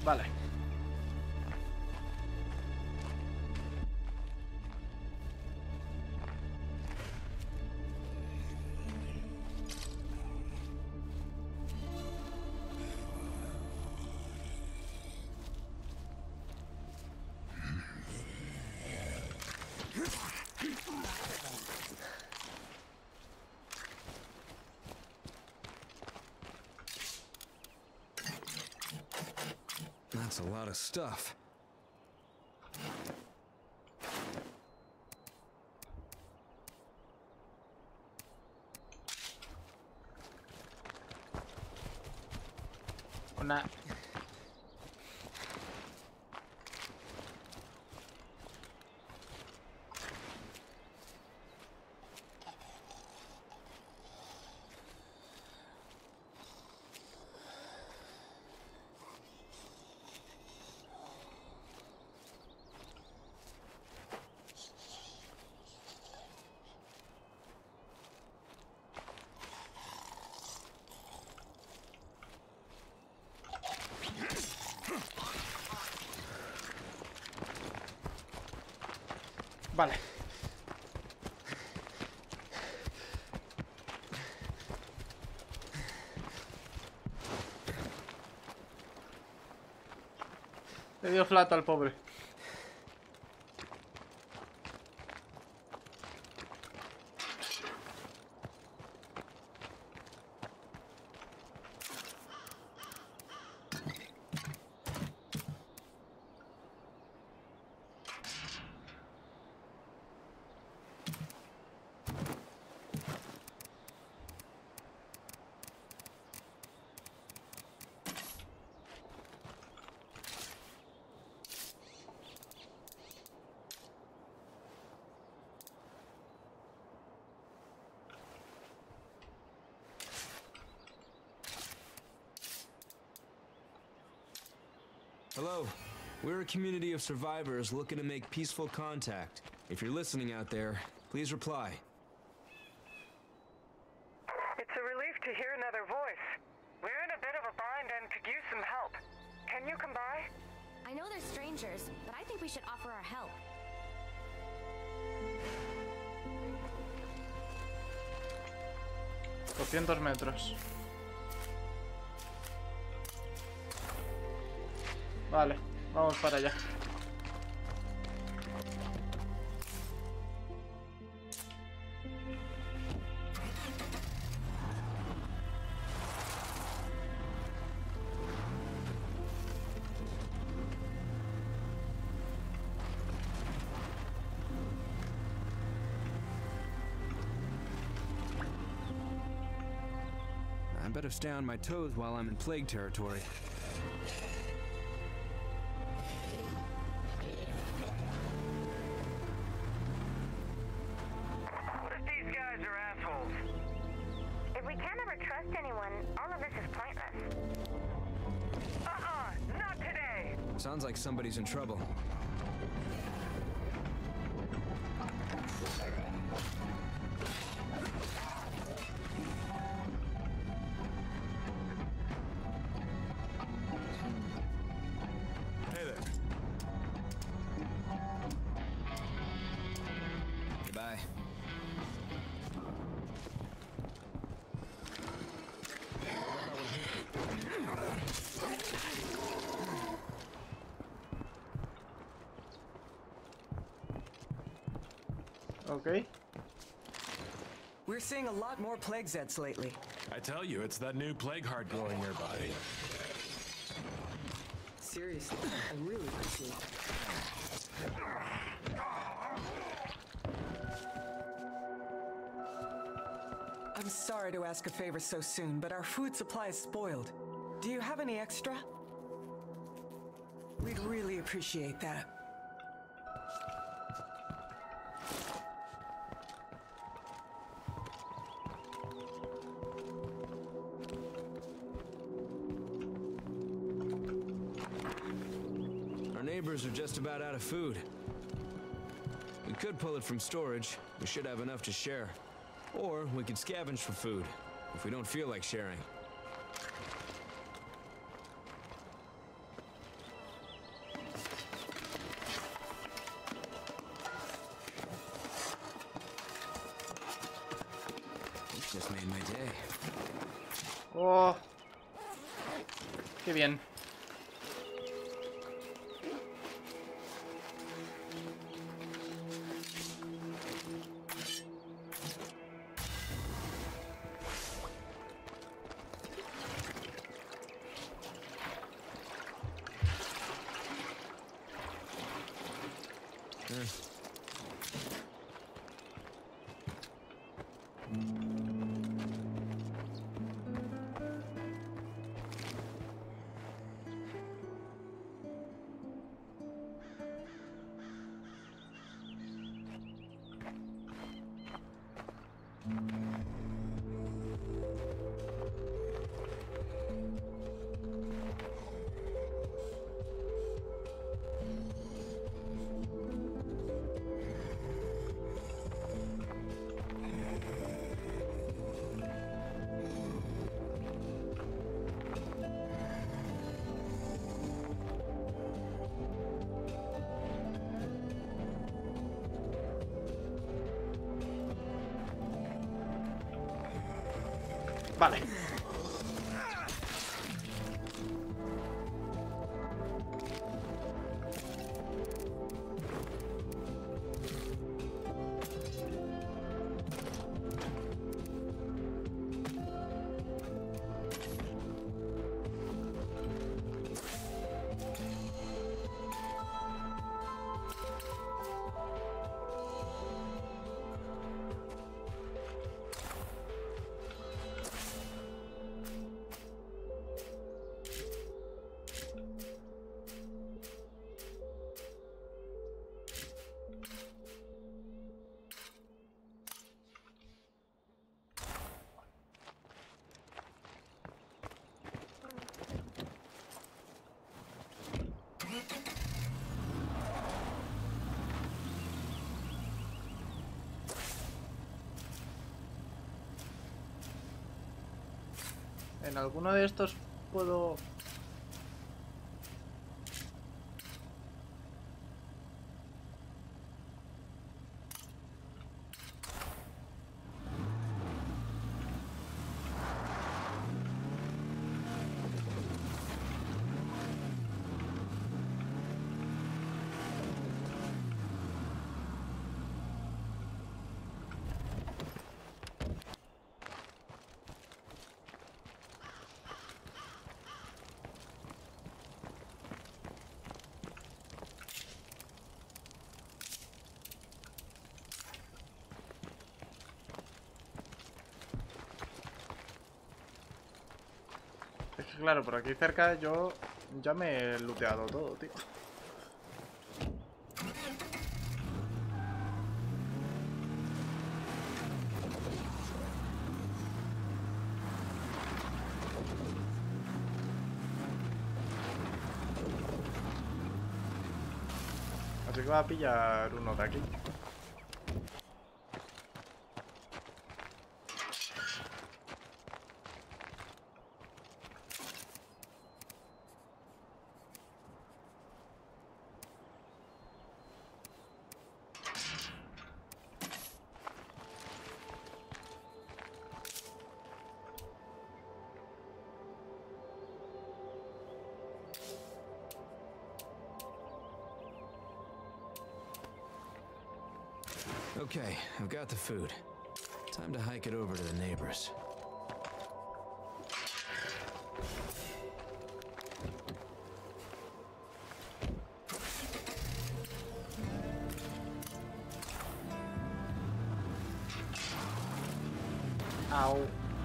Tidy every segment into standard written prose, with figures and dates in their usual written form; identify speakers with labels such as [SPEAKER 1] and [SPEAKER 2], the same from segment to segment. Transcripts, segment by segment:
[SPEAKER 1] Vale.
[SPEAKER 2] That's a lot of stuff.
[SPEAKER 1] Una... Vale. Le dio flato al pobre.
[SPEAKER 2] Hello. We're a community of survivors looking to make peaceful contact. If you're listening out there, please reply.
[SPEAKER 3] It's a relief to hear another voice. We're in a bit of a bind and could use some help. Can you come by?
[SPEAKER 4] I know they're strangers, but I think we should offer our help.
[SPEAKER 1] 200 metros. Vale, vamos para allá.
[SPEAKER 2] I better stay on my toes while I'm in plague territory.
[SPEAKER 3] What if these guys are assholes?
[SPEAKER 5] If we can't ever trust anyone, all of this is pointless.
[SPEAKER 3] Not today!
[SPEAKER 2] Sounds like somebody's in trouble.
[SPEAKER 6] Hey there.
[SPEAKER 2] Goodbye.
[SPEAKER 1] Ok.
[SPEAKER 7] We're seeing a lot more plague Zeds lately.
[SPEAKER 6] I tell you, it's that new plague heart growing nearby.
[SPEAKER 7] Seriously, I really appreciate it. I'm sorry to ask a favor so soon, but our food supply is spoiled. Do you have any extra? We'd really appreciate that.
[SPEAKER 2] Our neighbors are just about out of food. We could pull it from storage. We should have enough to share. Or we could scavenge for food, if we don't feel like sharing. Just made my day.
[SPEAKER 1] Oh, qué bien. Vale. En alguno de estos puedo... Es que claro, por aquí cerca yo ya me he looteado todo, tío. Así que voy a pillar uno de aquí.
[SPEAKER 2] Okay, I've got the food. Time to hike it over to the neighbors.
[SPEAKER 1] Au.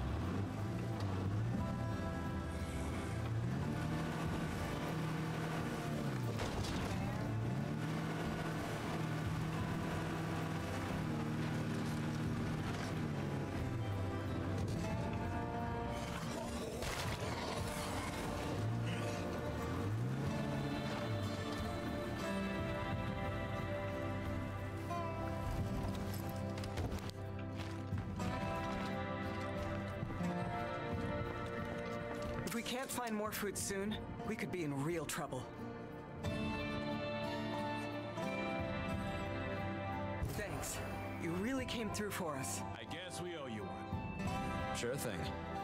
[SPEAKER 7] If we can't find more food soon, we could be in real trouble. Thanks. You really came through for us.
[SPEAKER 6] I guess we owe you one.
[SPEAKER 2] Sure thing.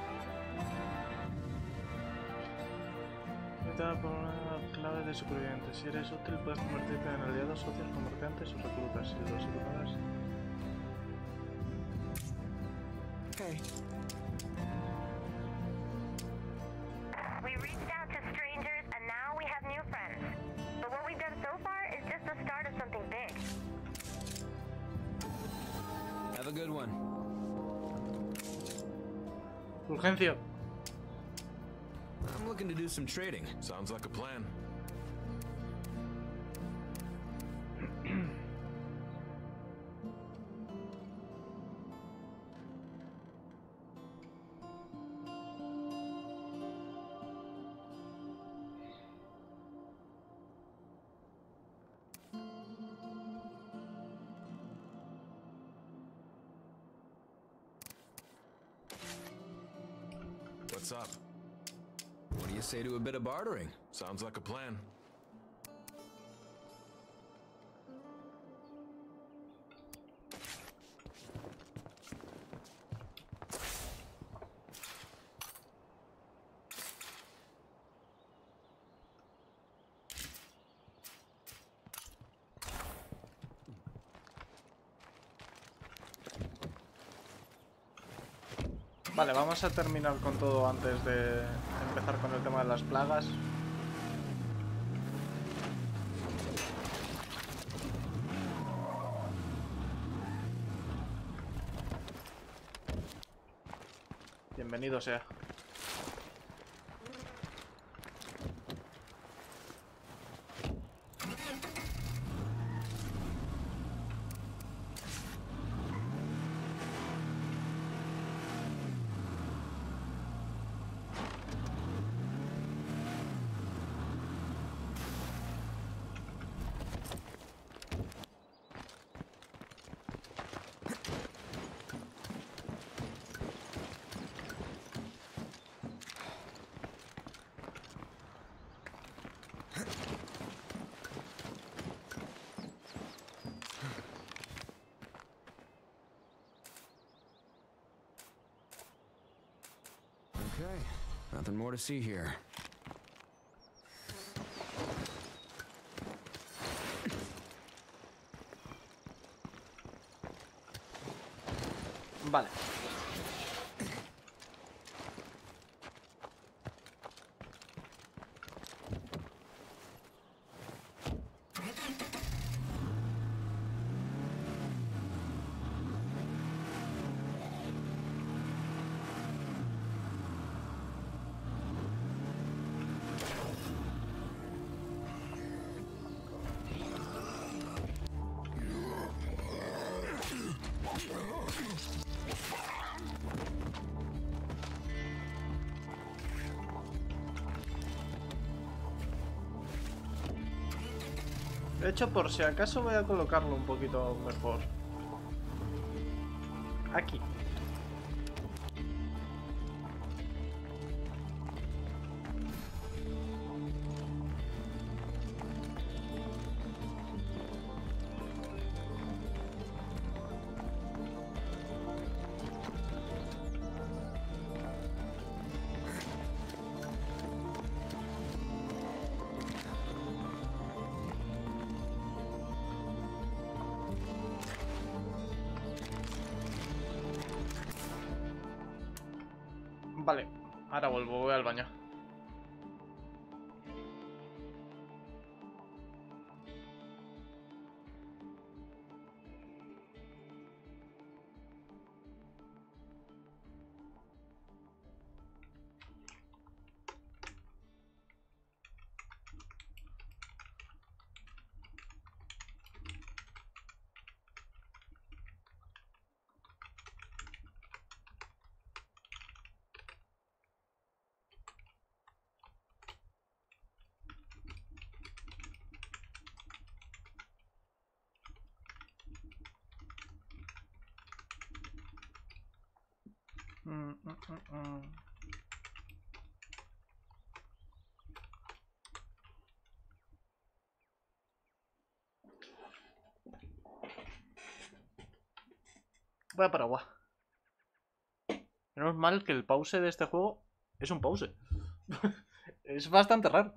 [SPEAKER 1] Necesitaba por una clave de superviviente. Si eres útil, puedes convertirte en aliados, socios, comerciantes o reclutas. Si los ignoras.
[SPEAKER 7] Okay.
[SPEAKER 5] We reached out to strangers and now we have new friends. But what we've done so far is just the start of something big.
[SPEAKER 2] Have a good one.
[SPEAKER 1] Urgencio.
[SPEAKER 2] I'm looking to do some trading.
[SPEAKER 6] Sounds like a plan. What's up?
[SPEAKER 2] What do you say to a bit of bartering?
[SPEAKER 6] Sounds like a plan.
[SPEAKER 1] Vale, vamos a terminar con todo antes de empezar con el tema de las plagas. Bienvenido sea.
[SPEAKER 2] Okay, nothing more to see here.
[SPEAKER 1] Vale. De hecho, por si acaso voy a colocarlo un poquito mejor. Aquí. Vale, ahora vuelvo, voy al baño. Voy a por agua. Menos mal que el pause de este juego es un pause. Es bastante raro.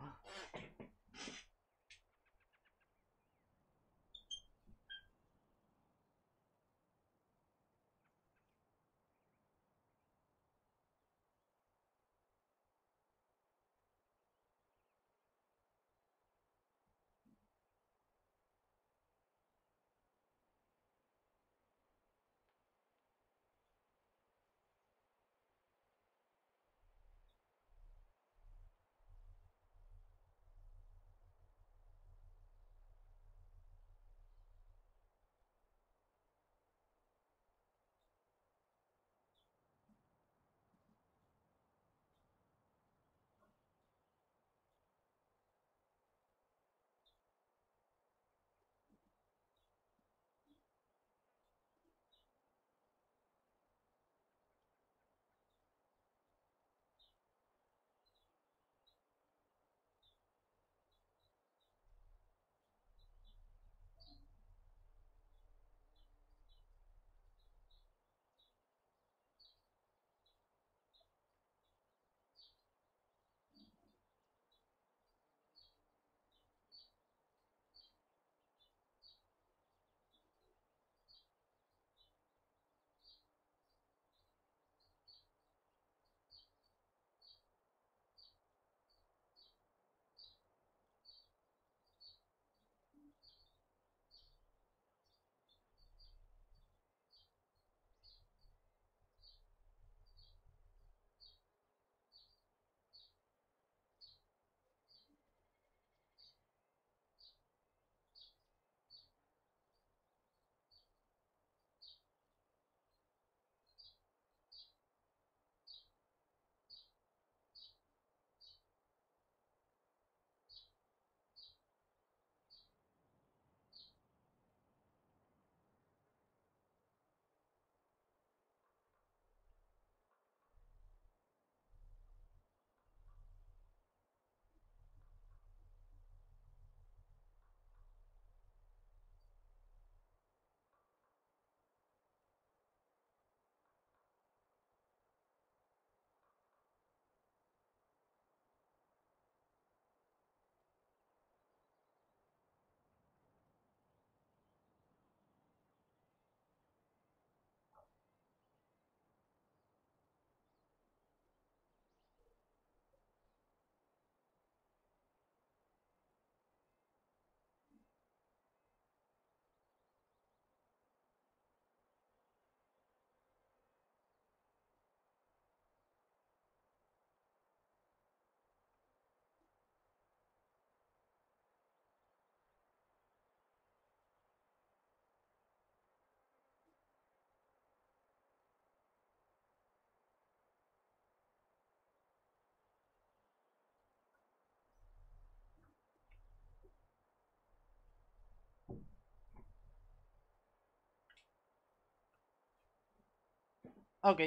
[SPEAKER 1] Ok.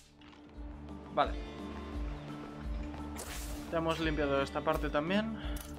[SPEAKER 1] Vale. Ya hemos limpiado esta parte también.